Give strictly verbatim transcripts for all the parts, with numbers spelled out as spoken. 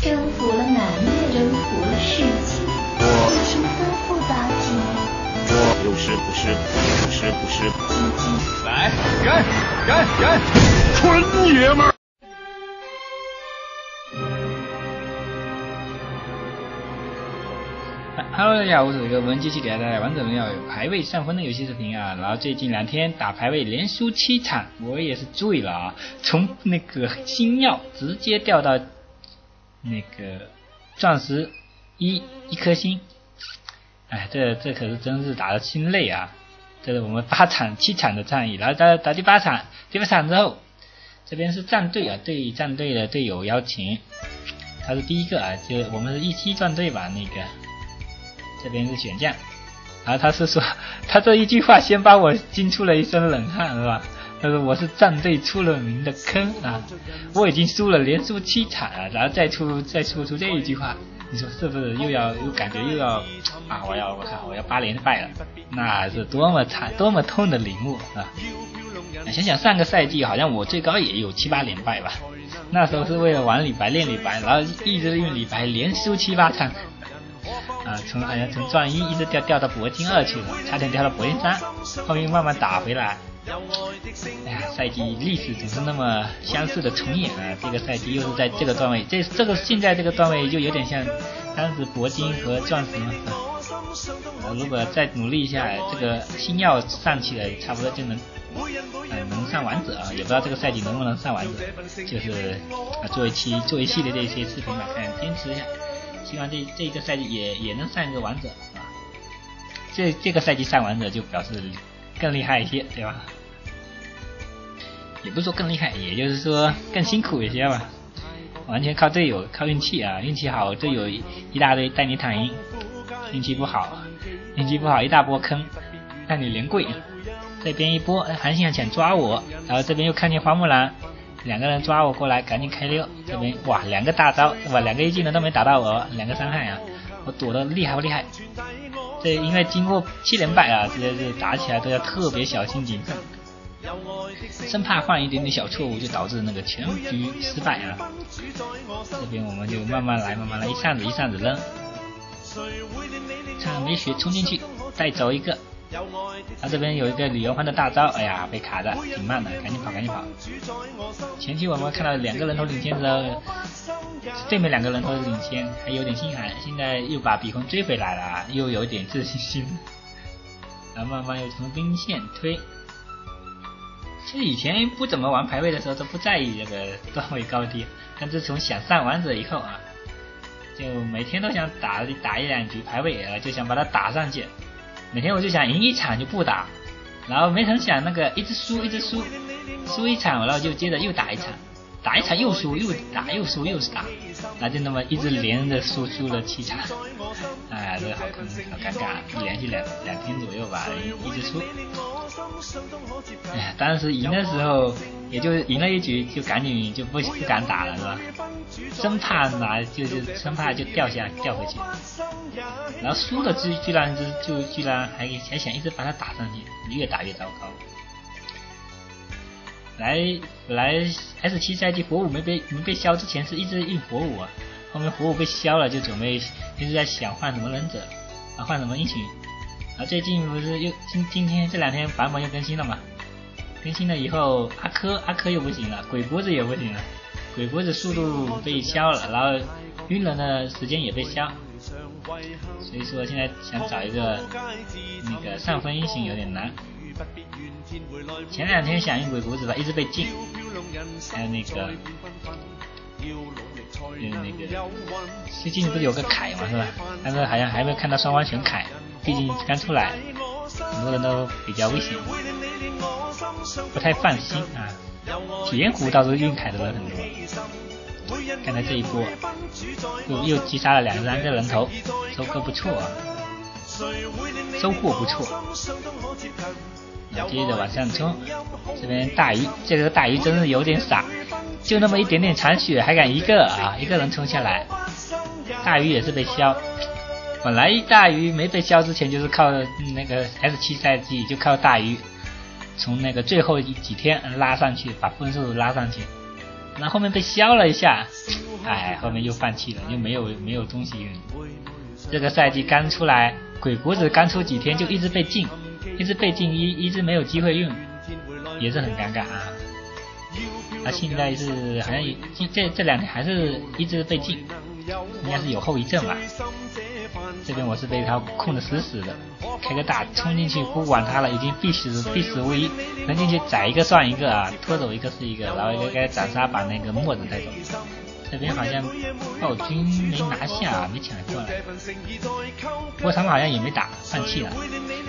征服了南越，征服了世界。我是吩咐妲己。 我有时不是，不是不是。 基基。 来，干干干！纯爷们儿。 Hello， 大家好，我是伟哥，我们继续给大家带来王者荣耀有排位上分的游戏视频啊。然后最近两天打排位连输七场，我也是注意了啊，从那个星耀直接掉到那个钻石一一颗星，哎，这这可是真是打得心累啊！这是我们八场七场的战役，然后到打第八场，第八场之后，这边是战队啊，对战队的队友邀请，他是第一个啊，就我们是一期战队吧，那个。这边是选将，然后他是说，他这一句话先把我惊出了一身冷汗，是吧？他说我是战队出了名的坑啊，我已经输了连输七场了，然后再出再说出这一句话，你说是不是又要又感觉又要啊？我要我看我要八连败了，那是多么惨多么痛的领悟啊！想想上个赛季好像我最高也有七八连败吧，那时候是为了玩李白练李白，然后一直用李白连输七八场。啊，从好像从钻一一直掉掉到铂金二去了，差点掉到铂金三，后面慢慢打回来。哎呀，赛季历史总是那么相似的重演啊！这个赛季又是在这个段位，这这个现在这个段位就有点像当时铂金和钻石嘛。啊，如果再努力一下，这个星耀上去了，差不多就能，呃，能上王者啊！也不知道这个赛季能不能上王者，就是啊，做一期做一系列的一些视频吧，看坚持一下。希望这这个赛季也也能上一个王者啊！这这个赛季上王者就表示更厉害一些，对吧？也不是说更厉害，也就是说更辛苦一些吧。完全靠队友，靠运气啊！运气好，队友一大堆带你躺赢；运气不好，运气不好一大波坑，让你连跪。这边一波韩信想抓我，然后这边又看见花木兰。两个人抓我过来，赶紧开溜。这边哇，两个大招，哇，两个一技能都没打到我，两个伤害啊！我躲得厉害不厉害？这因为经过七连败啊，这是打起来都要特别小心谨慎，生怕犯一点点小错误就导致那个全局失败啊！这边我们就慢慢来，慢慢来，一扇子一扇子扔，看没血冲进去，带走一个。他这边有一个李元欢的大招，哎呀，被卡的挺慢的，赶紧跑，赶紧跑！前期我们看到两个人头领先之后，对面两个人头领先，还有点心寒，现在又把比分追回来了，又有点自信心，然后慢慢又从兵线推。其实以前不怎么玩排位的时候都不在意这个段位高低，但自从想上王者以后啊，就每天都想打打一两局排位，就想把它打上去。每天我就想赢一场就不打，然后没成想那个一直输一直输，输一场然后就接着又打一场，打一场又输又打又输又打，然后就那么一直连着输输了七场，哎，这个好坑好尴尬，连续两两天左右吧，一直输。哎呀，当时赢的时候也就赢了一局，就赶紧就不不敢打了，是吧？生怕拿就是生怕就掉下掉回去，然后输了居居然就居然还还想一直把它打上去，越打越糟糕。来本来 S 七 赛季火舞没被没被消之前是一直用火舞啊，后面火舞被消了就准备一直在想换什么忍者啊，换什么英雄。啊，最近不是又今今天这两天版本又更新了嘛？更新了以后，阿珂阿珂又不行了，鬼脖子也不行了，鬼脖子速度被消了，然后晕人的时间也被消，所以说现在想找一个那个上分英雄有点难。前两天想用鬼脖子吧，一直被禁，还有那个。就是那个最近不是有个凯嘛，是吧？但是好像还没有看到双方选凯，毕竟刚出来，很多人都比较危险，不太放心啊。体验湖倒是运凯的人很多，刚才这一波又又击杀了两三个人头，收割不错啊，收获不错。接着往上冲，这边大鱼，这个大鱼真是有点傻，就那么一点点残血还敢一个啊一个人冲下来，大鱼也是被消。本来大鱼没被消之前就是靠那个 S 七 赛季就靠大鱼从那个最后几天拉上去，把分数拉上去，然后后面被消了一下， 哎，后面又放弃了，又没有没有东西运。这个赛季刚出来，鬼谷子刚出几天就一直被禁，一直被禁一一直没有机会运，也是很尴尬啊。他现在是好像这这两天还是一直被禁，应该是有后遗症吧。这边我是被他控得死死的，开个大冲进去不管他了，已经必死必死无疑，能进去宰一个算一个啊，拖走一个是一个，然后应该斩杀把那个墨子带走。这边好像暴君没拿下，没抢过来，不过他们好像也没打，放弃了。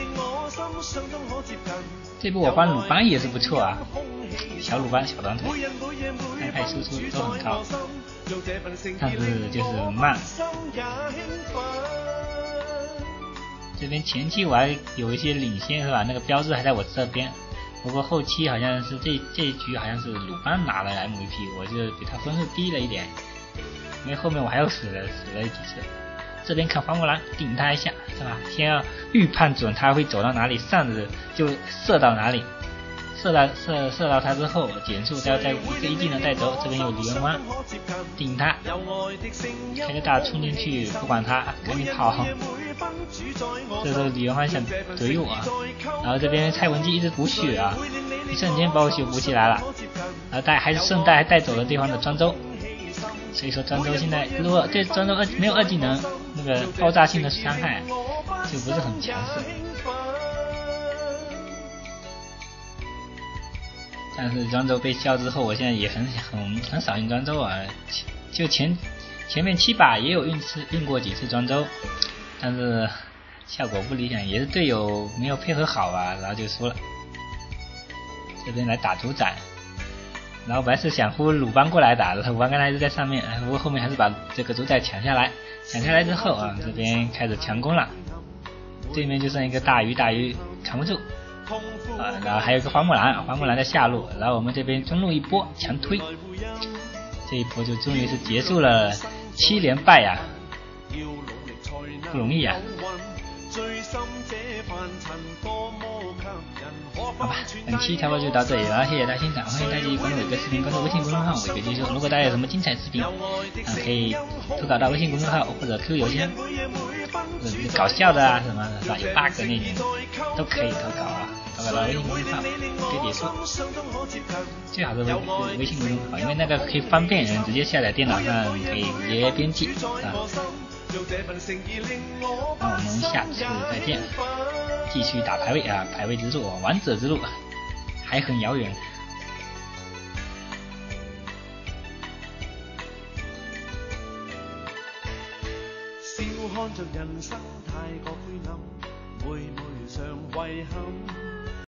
这部我帮鲁班也是不错啊，小鲁班小短腿，伤害输出都很高，但是就是慢。这边前期我还有一些领先是吧？那个标志还在我这边，不过后期好像是这这一局好像是鲁班拿了 M V P， 我就比他分数低了一点，因为后面我还有死了死了几次。这边看花木兰顶他一下是吧？先要预判准他会走到哪里，上着就射到哪里，射到射射到他之后减速，再再一个一技能带走。这边有李元欢顶他，开个大冲进去，不管他，赶紧跑。这时候李元欢想怼我，然后这边蔡文姬一直补血啊，一瞬间把我血补起来了，然后带还是顺带还带走了对方的庄周。所以说庄周现在如果对庄周二没有二技能那个爆炸性的伤害，就不是很强势。但是庄周被削之后，我现在也很很很少用庄周啊，就前前面七把也有运次运过几次庄周，但是效果不理想，也是队友没有配合好啊，然后就输了。这边来打主宰，然后本来是想呼鲁班过来打的，鲁班刚才一直在上面，不过后面还是把这个主宰抢下来，抢下来之后啊，这边开始强攻了，对面就剩一个大鱼，大鱼扛不住。啊，然后还有一个花木兰，花木兰在下路，然后我们这边中路一波强推，这一波就终于是结束了七连败呀、啊，不容易啊。好吧，本期差不多就到这里了，谢谢大家欣赏，欢迎大家关注伟哥视频，关注微信公众号伟哥解说。如果大家有什么精彩视频，啊，可以投稿到微信公众号或者 Q Q 邮箱，或者搞笑的啊什么的，是吧？有 bug 那种都可以投稿啊，投稿到微信公众号伟哥解说，最好是微微信公众号，因为那个可以方便人直接下载电脑上，可以直接编辑啊。那我们下次再见，继续打排位啊，排位之路，王者之路还很遥远。笑看着人生太過灰暗，每每常遺憾。